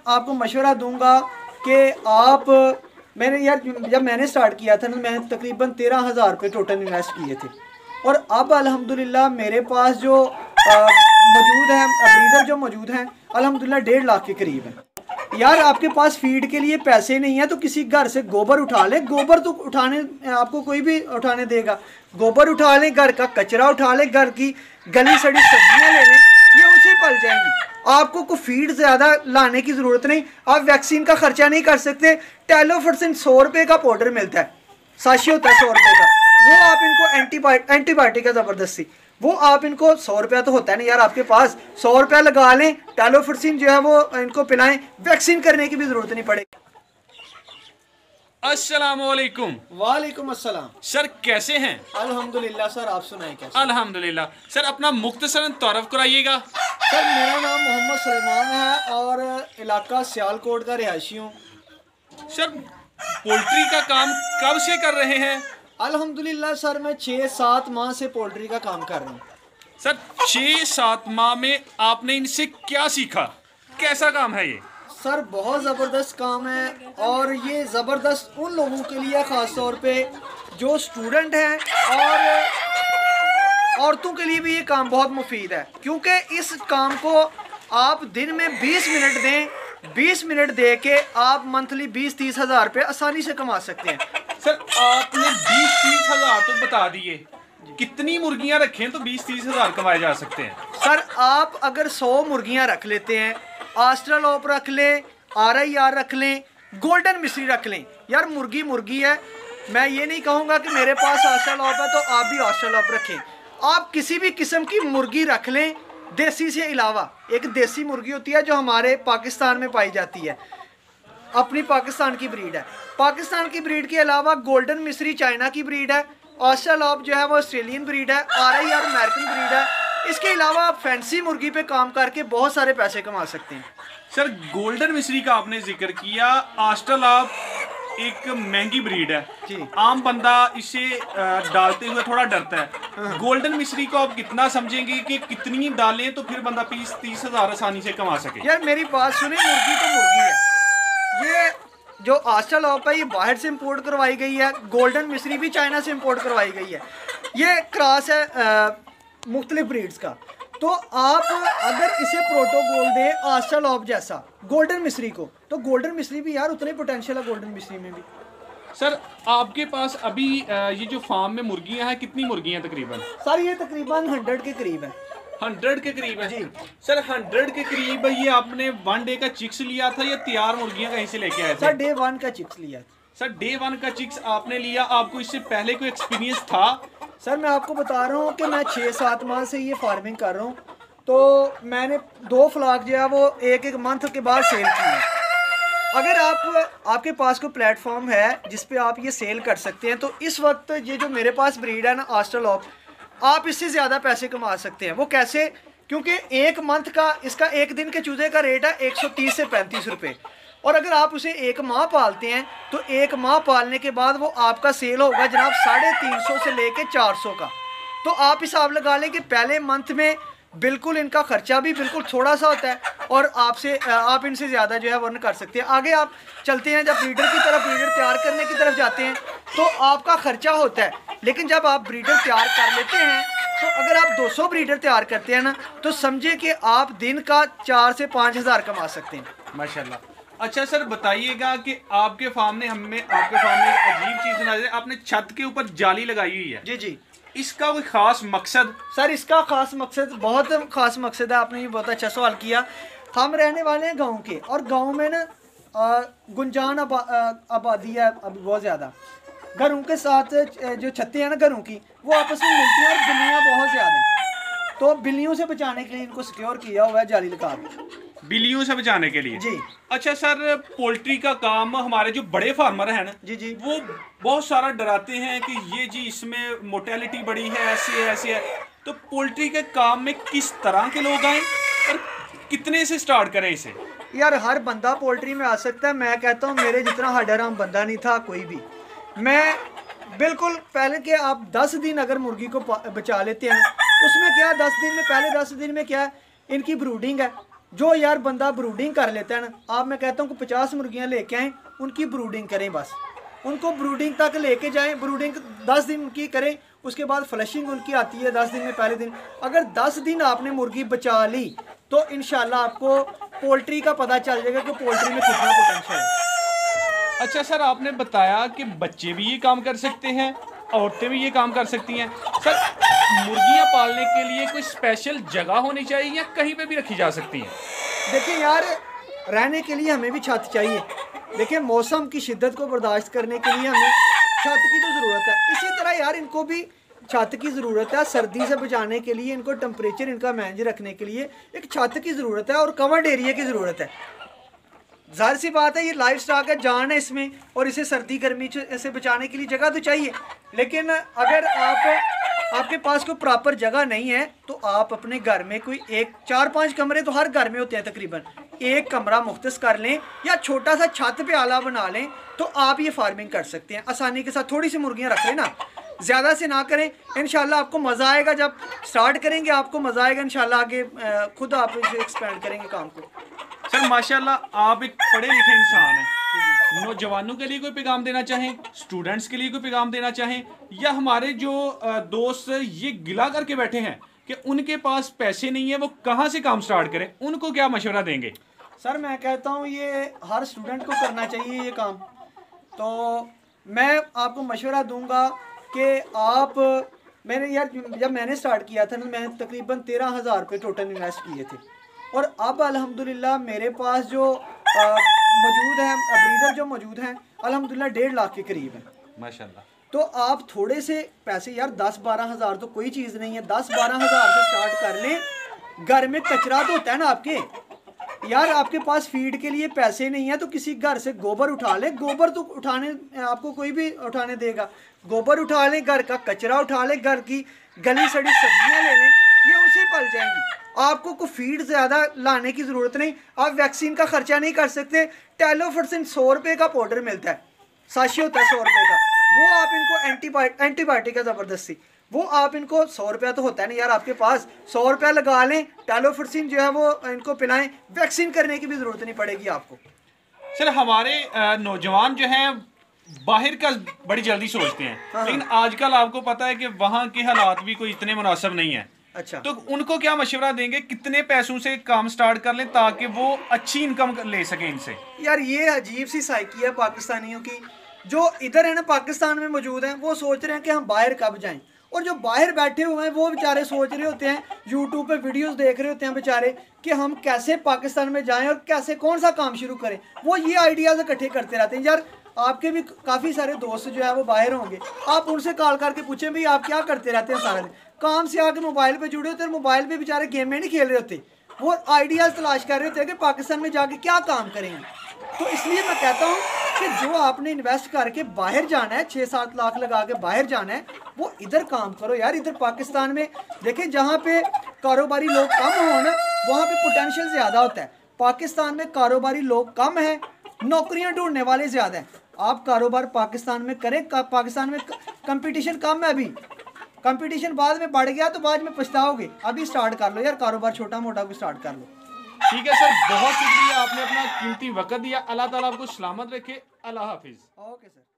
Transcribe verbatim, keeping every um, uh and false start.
आपको मशवरा दूंगा कि आप, मैंने यार जब मैंने स्टार्ट किया था ना, मैंने तकरीबन तेरह हज़ार रुपये टोटल इन्वेस्ट किए थे, और अब अल्हम्दुलिल्लाह मेरे पास जो मौजूद हैं ब्रीडर जो मौजूद हैं अल्हम्दुलिल्लाह डेढ़ लाख के करीब हैं। यार आपके पास फीड के लिए पैसे नहीं है तो किसी घर से गोबर उठा ले, गोबर तो उठाने आपको कोई भी उठाने देगा, गोबर उठा ले, घर का कचरा उठा ले, घर की गली सड़ी सब्जियां ले लें, ये उसे पल जाएंगी। आपको को फीड ज़्यादा लाने की ज़रूरत नहीं, आप वैक्सीन का खर्चा नहीं कर सकते। टेलोफर्सिन सौ रुपये का पाउडर मिलता है, साशी होता है सौ रुपये का, वो आप इनको एंटीबायोटिक एंटीबायोटिक है ज़बरदस्ती, वो आप इनको सौ रुपया तो होता है नहीं यार आपके पास, सौ रुपया लगा लें, टेलोफर्सिन जो है वो इनको पिलाएं, वैक्सीन करने की भी ज़रूरत नहीं पड़ेगी। अस्सलामुअलैकुम। वालेकुम अस्सलाम। सर कैसे हैं? अल्हम्दुलिल्लाह सर, आप सुनाएं कैसे? अल्हम्दुलिल्लाह। सर अपना मुख्तसरन तारफ़ कराइएगा। सर मेरा नाम मोहम्मद सलेमान है और इलाका सियालकोट का रिहायशी हूँ। सर पोल्ट्री का काम कब से कर रहे हैं? अल्हम्दुलिल्लाह सर मैं छः सात माह से पोल्ट्री का काम कर रहा हूँ। सर छः सात माह में आपने इनसे क्या सीखा, कैसा काम है ये? सर बहुत ज़बरदस्त काम है, और ये ज़बरदस्त उन लोगों के लिए ख़ास तौर पे जो स्टूडेंट हैं, और औरतों के लिए भी ये काम बहुत मुफीद है, क्योंकि इस काम को आप दिन में बीस मिनट दें, बीस मिनट दे के आप मंथली बीस तीस हज़ार रुपये आसानी से कमा सकते हैं। सर आपने बीस तीस हज़ार तो बता दिए, कितनी मुर्गियां रखें तो बीस तीस हज़ार कमाए जा सकते हैं? सर आप अगर सौ मुर्गियां रख लेते हैं, ऑस्ट्रेलोप रख लें, आर आई आर रख लें, गोल्डन मिस्री रख लें, यार मुर्गी मुर्गी है, मैं ये नहीं कहूँगा कि मेरे पास ऑस्ट्रेलोप है तो आप भी ऑस्ट्रेलोप रखें, आप किसी भी किस्म की मुर्गी रख लें देसी से अलावा। एक देसी मुर्गी होती है जो हमारे पाकिस्तान में पाई जाती है, अपनी पाकिस्तान की ब्रीड है, पाकिस्तान की ब्रीड के अलावा गोल्डन मिस्री चाइना की ब्रीड है, ऑस्ट्रेलोप जो है वो ऑस्ट्रेलियन ब्रीड है, R I R American breed है। इसके अलावा आप फैंसी मुर्गी पे काम करके बहुत सारे पैसे कमा सकते हैं। सर गोल्डन मिस्री का आपने जिक्र किया, ऑस्ट्रेलोप एक महंगी ब्रीड है जी, आम बंदा इसे डालते हुए थोड़ा डरता है। हाँ। गोल्डन मिस्री को आप कितना समझेंगे कि कितनी डालें तो फिर बंदा बीस तीस हजार आसानी से कमा सके? यार मेरी बात सुने, मुर्गी तो मुर्गी है, ये जो ऑस्ट्रेलोप है ये बाहर से इंपोर्ट करवाई गई है, गोल्डन मिस्री भी चाइना से इंपोर्ट करवाई गई है, ये क्रॉस है मुख्तलिफ ब्रीड्स का। तो आप अगर इसे प्रोटोकॉल दे ऑस्ट्रेलोप जैसा गोल्डन मिस्री को, तो गोल्डन मिस्री भी यार उतने पोटेंशियल है गोल्डन मिस्री में भी। सर आपके पास अभी ये जो फार्म में मुर्गियां हैं, कितनी मुर्गियां तकरीबन? सर ये तकरीबन हंड्रेड के करीब है। हंड्रेड के करीब है जी सर, हंड्रेड के करीब। ये आपने वन डे का चिक्स लिया था या तैयार मुर्गियां कहीं से लेके आए थे? सर डे वन का चिक्स लिया था। सर डे वन का चिक्स आपने लिया, आपको इससे पहले कोई एक्सपीरियंस था? सर मैं आपको बता रहा हूँ कि मैं छः सात माह से ये फार्मिंग कर रहा हूँ, तो मैंने दो फ्लाक जो है वो एक एक मंथ के बाद सेल की है। अगर आप आपके पास कोई प्लेटफॉर्म है जिस पे आप ये सेल कर सकते हैं, तो इस वक्त ये जो मेरे पास ब्रीड है ना ऑस्ट्रेलोप, आप इससे ज़्यादा पैसे कमा सकते हैं। वो कैसे? क्योंकि एक मंथ का इसका एक दिन के चूजे का रेट है एक सौ तीस से पैंतीस रुपये, और अगर आप उसे एक माह पालते हैं तो एक माह पालने के बाद वो आपका सेल होगा जनाब साढ़े तीन सौ से लेके चार सौ का। तो आप हिसाब लगा लें कि पहले मंथ में बिल्कुल इनका खर्चा भी बिल्कुल थोड़ा सा होता है, और आपसे आप इनसे ज़्यादा जो है वर्न कर सकते हैं। आगे आप चलते हैं, जब ब्रीडर की तरफ ब्रीडर तैयार करने की तरफ जाते हैं तो आपका खर्चा होता है, लेकिन जब आप ब्रीडर तैयार कर लेते हैं तो अगर आप दो सौ ब्रीडर तैयार करते हैं ना, तो समझे कि आप दिन का चार से पाँच हज़ार कमा सकते हैं माशाल्लाह। अच्छा सर बताइएगा कि आपके फार्म ने हमें आपके फार्म में एक अजीब चीज़ सुना है, आपने छत के ऊपर जाली लगाई हुई है। जी जी, इसका कोई ख़ास मकसद? सर इसका ख़ास मकसद, बहुत ख़ास मकसद है, आपने ये बहुत अच्छा सवाल किया। हम रहने वाले हैं गांव के, और गांव में ना गुंजान आबा, आबादी है अभी बहुत ज़्यादा, घरों के साथ जो छतें हैं ना घरों की वो आपस में मिलती हैं, और बिल्लियाँ बहुत ज़्यादा हैं, तो बिल्लियों से बचाने के लिए इनको सिक्योर किया हुआ है जाली लगा के। बिल्लियों से बचाने के लिए? जी। अच्छा सर पोल्ट्री का काम हमारे जो बड़े फार्मर हैं ना जी जी, वो बहुत सारा डराते हैं कि ये जी इसमें मोर्टेलिटी बड़ी है, ऐसी है ऐसी है, तो पोल्ट्री के काम में किस तरह के लोग आए और कितने से स्टार्ट करें इसे? यार हर बंदा पोल्ट्री में आ सकता है। मैं कहता हूँ मेरे जितना हडराम बंदा नहीं था कोई भी। मैं बिल्कुल पहले के आप दस दिन अगर मुर्गी को बचा लेते हैं, उसमें क्या दस दिन में, पहले दस दिन में क्या इनकी ब्रूडिंग है, जो यार बंदा ब्रूडिंग कर लेता है ना, आप मैं कहता हूँ कि पचास मुर्गियाँ लेके आएँ, उनकी ब्रूडिंग करें बस, उनको ब्रूडिंग तक लेके जाएं, ब्रूडिंग दस दिन उनकी करें, उसके बाद फ्लशिंग उनकी आती है दस दिन में। पहले दिन अगर दस दिन आपने मुर्गी बचा ली तो इंशाल्लाह आपको पोल्ट्री का पता चल जाएगा कि पोल्ट्री में कितना पोटेंशियल है। अच्छा सर, आपने बताया कि बच्चे भी ये काम कर सकते हैं, औरतें भी ये काम कर सकती हैं। सर, मुर्गियाँ पालने के लिए कोई स्पेशल जगह होनी चाहिए या कहीं पे भी रखी जा सकती हैं? देखिए यार, रहने के लिए हमें भी छत चाहिए। देखिए, मौसम की शिद्दत को बर्दाश्त करने के लिए हमें छत की तो ज़रूरत है, इसी तरह यार इनको भी छत की ज़रूरत है। सर्दी से बचाने के लिए इनको टेम्परेचर इनका मैनेज रखने के लिए एक छत की ज़रूरत है और कवर्ड एरिया की ज़रूरत है। जाहिर सी बात है, ये लाइफ स्टॉक है, जान है इसमें, और इसे सर्दी गर्मी से बचाने के लिए जगह तो चाहिए। लेकिन अगर आप आपके पास कोई प्रॉपर जगह नहीं है तो आप अपने घर में कोई एक चार पांच कमरे तो हर घर में होते हैं तकरीबन, एक कमरा मुख्तस कर लें या छोटा सा छत पे आला बना लें तो आप ये फार्मिंग कर सकते हैं आसानी के साथ। थोड़ी सी मुर्गियाँ रख लें ना, ज़्यादा से ना करें, इंशाल्लाह आपको मज़ा आएगा। जब स्टार्ट करेंगे आपको मज़ा आएगा इंशाल्लाह, आगे खुद आप इसे एक्सपेंड करेंगे काम को। सर माशाल्लाह, आप एक पढ़े लिखे इंसान हैं। नौजवानों के लिए कोई पैगाम देना चाहें, स्टूडेंट्स के लिए कोई पैगाम देना चाहें, या हमारे जो दोस्त ये गिला करके बैठे हैं कि उनके पास पैसे नहीं है, वो कहाँ से काम स्टार्ट करें, उनको क्या मशवरा देंगे? सर मैं कहता हूँ ये हर स्टूडेंट को करना चाहिए ये काम। तो मैं आपको मशवरा दूंगा कि आप, मैंने यार जब मैंने स्टार्ट किया था ना, मैंने तकरीबन तेरह हज़ार रुपये टोटल इन्वेस्ट किए थे, और अब अल्हम्दुलिल्लाह मेरे पास जो मौजूद हैं ब्रीडर जो मौजूद हैं अल्हम्दुलिल्लाह डेढ़ लाख के करीब है माशाल्लाह। तो आप थोड़े से पैसे यार, दस बारह हज़ार तो कोई चीज़ नहीं है, दस बारह हज़ार से स्टार्ट कर लें। घर में कचरा तो होता है ना आपके, यार आपके पास फीड के लिए पैसे नहीं है तो किसी घर से गोबर उठा ले, गोबर तो उठाने आपको कोई भी उठाने देगा, गोबर उठा लें, घर का कचरा उठा लें, घर की गली सड़ी सब्जियां ले लें, ये उनसे पल जाएंगी। आपको को फीड ज़्यादा लाने की ज़रूरत नहीं, आप वैक्सीन का खर्चा नहीं कर सकते। टेलोफर्सिन सौ रुपये का पाउडर मिलता है, साशी होता है सौ रुपये का, वो आप इनको एंटीबायोटिक एंटीबायोटिक है ज़बरदस्ती, वो आप इनको सौ रुपया तो होता है नहीं यार आपके पास, सौ रुपया लगा लें, टेलोफर्सिन जो है वो इनको पिलाएं, वैक्सीन करने की भी ज़रूरत नहीं पड़ेगी आपको। सर हमारे नौजवान जो हैं बाहर का बड़ी जल्दी सोचते हैं, हाँ। लेकिन आजकल आपको पता है कि वहाँ के हालात भी कोई इतने मुनासिब नहीं है। अच्छा, तो उनको क्या मशवरा देंगे, कितने पैसों से काम स्टार्ट कर लें ताकि वो अच्छी इनकम ले सकें इनसे? यार ये अजीब सी साइकी है पाकिस्तानियों की, जो इधर है ना पाकिस्तान में मौजूद हैं, वो सोच रहे हैं कि हम बाहर कब जाएं, और जो बाहर बैठे हुए हैं वो बेचारे सोच रहे होते हैं, यूट्यूब पे वीडियोस देख रहे होते हैं बेचारे कि हम कैसे पाकिस्तान में जाएं और कैसे कौन सा काम शुरू करें। वो ये आइडियाज़ इकट्ठे करते रहते हैं। यार आपके भी काफ़ी सारे दोस्त जो है वो बाहर होंगे, आप उनसे कॉल करके पूछें भाई आप क्या करते रहते हैं सारा दिन, काम से आके मोबाइल पे जुड़े होते हैं, मोबाइल पे बेचारे गेम में नहीं खेल रहे होते, वो आइडियाज़ तलाश कर रहे होते हैं कि पाकिस्तान में जाके क्या काम करेंगे। तो इसलिए मैं कहता हूँ कि जो आपने इन्वेस्ट करके बाहर जाना है, छः सात लाख लगा के बाहर जाना है, वो इधर काम करो यार। इधर पाकिस्तान में देखें, जहाँ पे कारोबारी लोग कम हो ना, वहाँ पे पोटेंशियल ज़्यादा होता है। पाकिस्तान में कारोबारी लोग कम हैं, नौकरियाँ ढूंढने वाले ज़्यादा हैं। आप कारोबार पाकिस्तान में करें, पाकिस्तान में कंपटीशन कम है, अभी कंपटीशन बाद में बढ़ गया तो बाद में पछताओगे। अभी स्टार्ट कर लो यार कारोबार, छोटा मोटा भी स्टार्ट कर लो। ठीक है सर, बहुत शुक्रिया, आपने अपना कीमती वक्त दिया। अल्लाह ताला आपको सलामत रखे। अल्लाह हाफिज़। Okay sir.